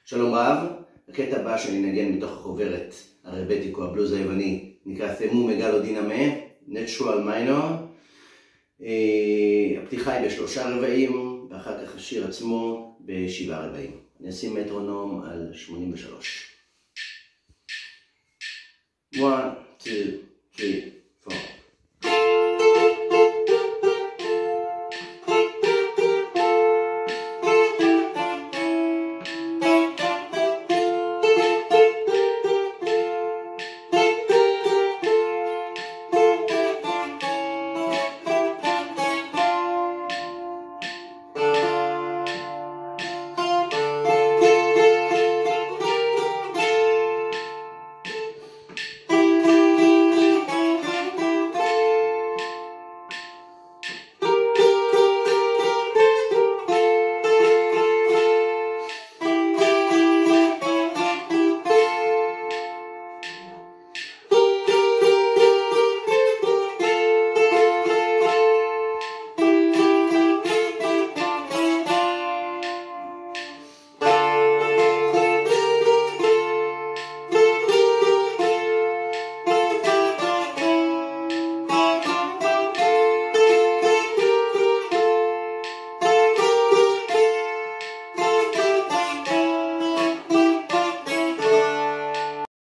שלום רב, הקטע הבא שאני נגן מתוך החוברת הרבטיקו, הבלוז היווני, נקרא תמו מגלודינה Natural Minor. הפתיחה היא ב3 רבעים, ואחר כך השיר עצמו ב7 רבעים. אני אשים מטרונום על 83. 1, 2, 3